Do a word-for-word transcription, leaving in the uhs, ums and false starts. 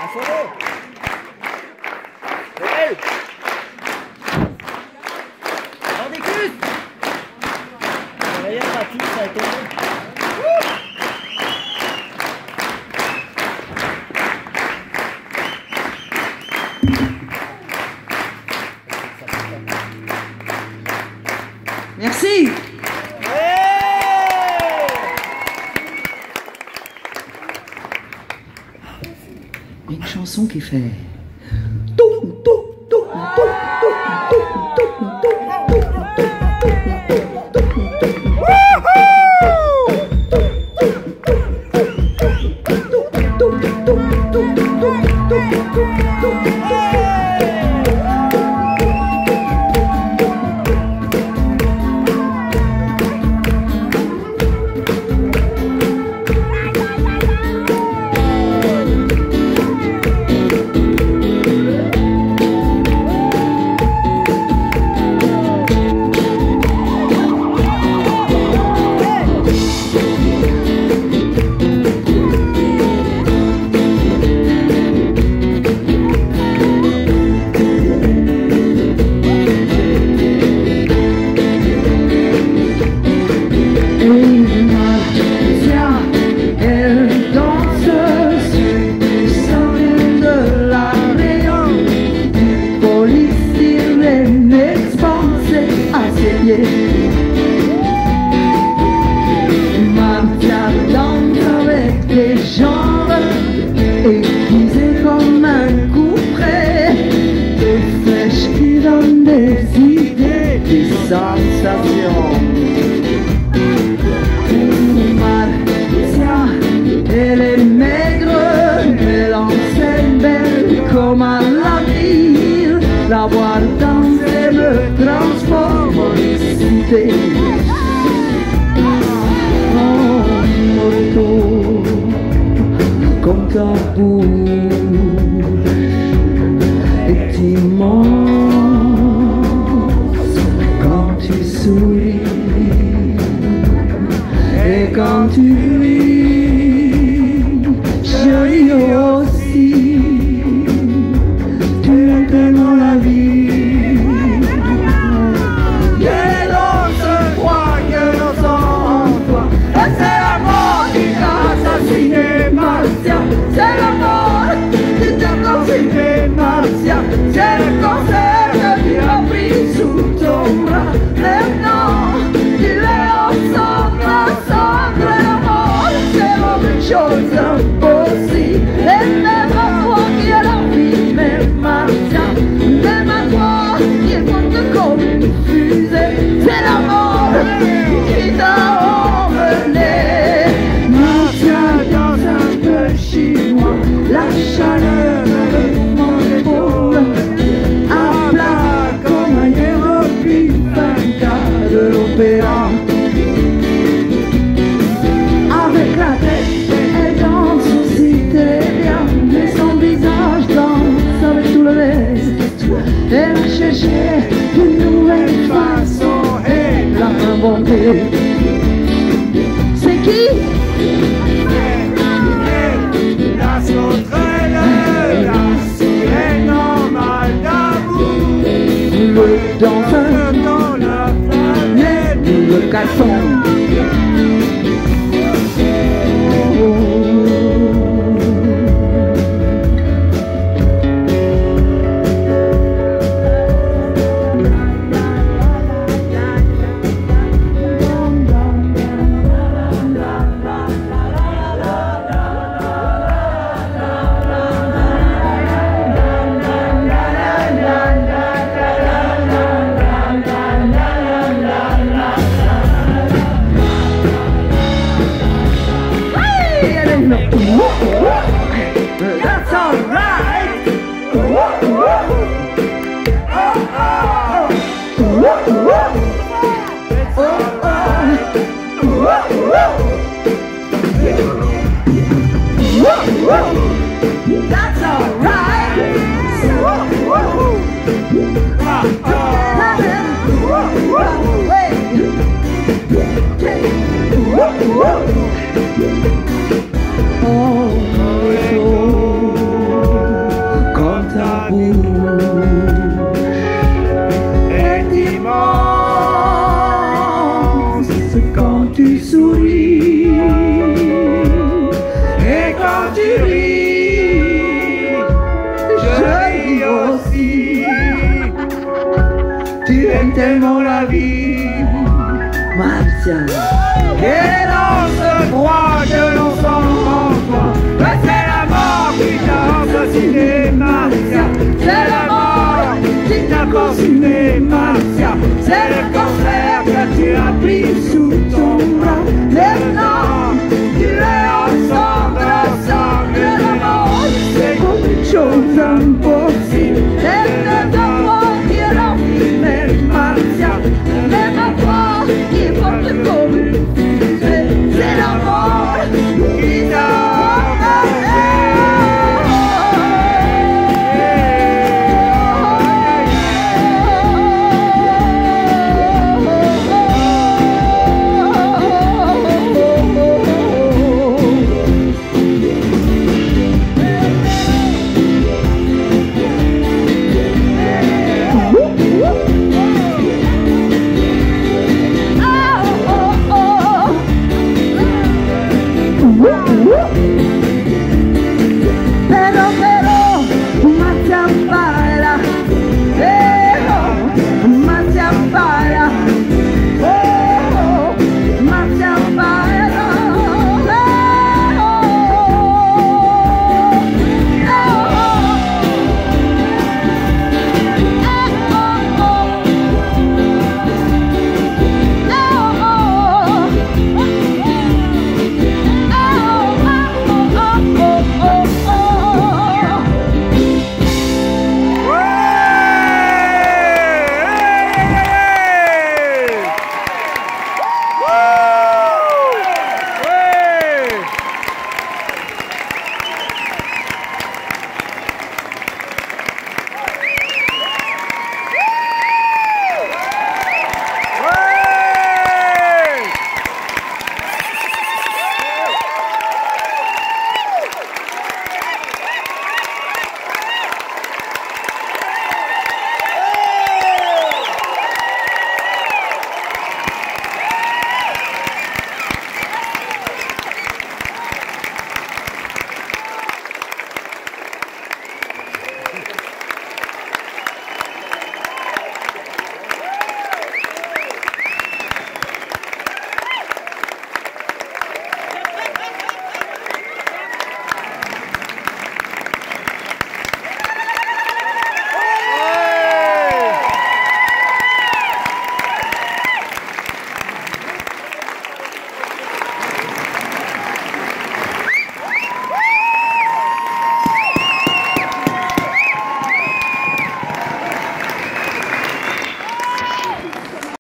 Un solo. Joël. Mordicus. Derrière la touche, ça a été bon. Merci. Une chanson qui fait Marcia danse avec les jambes aiguisées comme un couperet, des flèches qui donnent des idées, des sensations. Marcia, elle est maigre, mais l'enseigne belle comme à la ville. La voir danser me transforme en cité. Comme ta bouche est immense quand tu souris et quand tu ris, je ris aussi. Tu es tellement la vie. Et l'on se croit que l'on s'en toi, et c'est la mort qui t'a assassiné, Marcia. C'est la mort qui t'a assassiné, Marcia. C'est le cancer que tu as pris sous ton bras. Maintenant, il est ensemble, ensemble. La mort, c'est autre chose impossible. Et même à toi qui est la vie, même Marcia, même à toi qui monte comme une fusée. C'est la mort qui t'a emmené. Marcia danse un peu chez moi, la chaleur de mon épaule, à plat comme un hiéroglyphe, un cas de l'opéra. Avec la tête, elle danse aussi très bien, mais son visage danse avec tout le reste. Elle a cherché une nouvelle façon et l'a inventée. C'est qui? La sauterelle, la sirène en mal d'amour, le danseur dans la planète, le garçon. t'aimons la vie. Marcia. Et dans ce froid que l'on sent en toi, ben c'est la mort qui t'a assassiné, Marcia. C'est la mort qui t'a consumé, Marcia. C'est le cancer que tu as pris sous ton bras. Maintenant, tu es ensemble, ensemble. La mort, c'est quelque chose d'impossible.